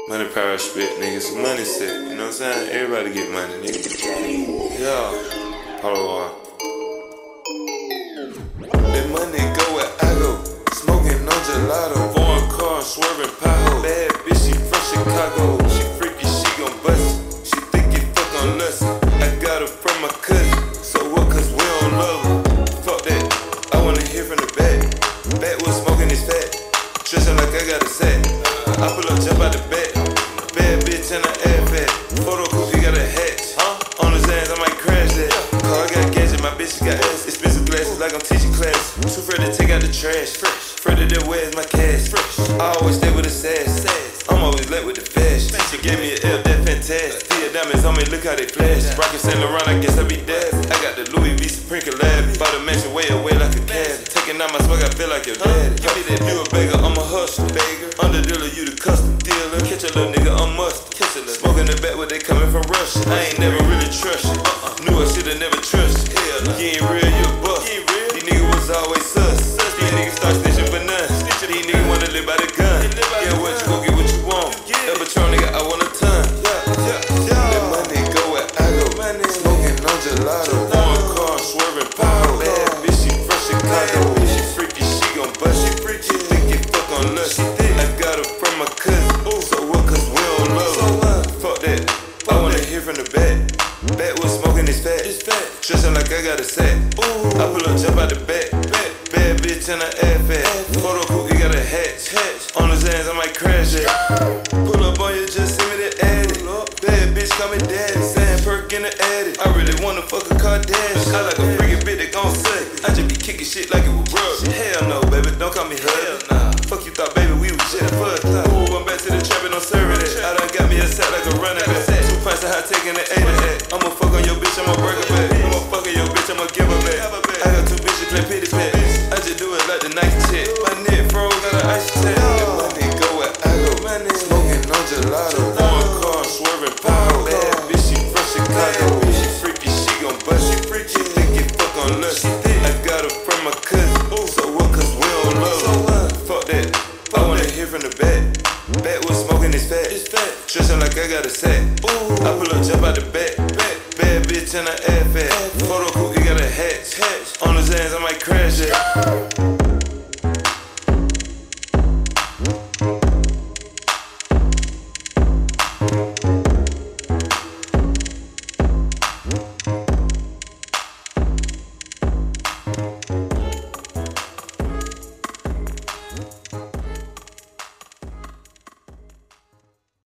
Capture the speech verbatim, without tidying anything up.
Money, power, spit, nigga. Some money set. You know what I'm saying? Everybody get money, nigga. Yeah. Polo on. That money go where I go. Smoking on gelato. Foreign car, swerving pothole. Bad bitch, she from Chicago. She freaky, she gon' bust it. She think it fuck on us. I got her from my cousin. So what, cause we don't love her. Fuck that. I wanna hear from the back. Back was smoking his fat. Tristan like I got a set. I pull up, jump out the back. Bad bitch and I air fat. Photo coupe, he got a hatch. Huh? On his ass, I might crash that. Car got gadget, my bitch got ass. Expensive glasses like I'm teaching class. Too afraid to take out the trash. Fresh. Afraid of that where's my cash. Fresh. I always stay with a sass. I'm always late with the flash. She gave me an L, that fantastic. See the diamonds on me, look how they flash. Rockin' Saint Laurent, I guess I be dazzled. I got the Louis V Supreme collab. Bought a mansion way away like a cab. Taking out my smoke, I feel like your dad. Give me that, you a beggar, I'm a hustler. Under dealer, you the custom dealer. Catch a little nigga, I'm mustard. Smoking the back where they coming from Russia. I ain't never really trust you. Knew I shoulda never trust you. You ain't real, you a bust. These niggas was always sus. These niggas start snitching for none. These niggas wanna live by the gun. Yeah, what you gon' get what you want. El Patron, nigga, I want a ton. That money go where I go. Smoking on gelato. Foreign car, swerving pothole. Bad bitch, she from Chicago. She freaky, she gon' bust. She freaky, think it fuck on us. I got her from my cousin. So what, cause we don't love her. Fuck that. I wanna hear from the back. Back was smoking his fat. Tristan like I got a set. I pull up, jump out the back. Bad bitch and I air fat. Photo coupe, he got a hatch. On his hands, I might crash it. Pull up on you, just send me the addy. Bad bitch, call me daddy. Sand perk in the addy. I really wanna fuck a Kardashian. I like a freaking bitch that gon' suck. I just be kicking shit like it was rubber. Hell no, baby, don't call me hell nah. Fuck you thought, baby, we was just fuck. Ooh, I'm back to the trap and I'm serving it. I done got me a set like a running back. Two pints of hot taking the eight of that. I'ma fuck on your bitch, I'ma break her back. I'ma fuck on your bitch, I'ma give her back. I got two bitches play pity pat. I just do it like the Nike check. My neck froze, got an ice tag. That money go where I go. Smoking on gelato. Foreign car, swerving pothole. Bad bitch, she from Chicago. She freaky, she gon' bust. She freaky, think it fuck on us. I got her from my cousin. So what, cause we don't love her. Fuck that. I wanna hear from the back. Back was smoking his fat. Tristan like I got a set.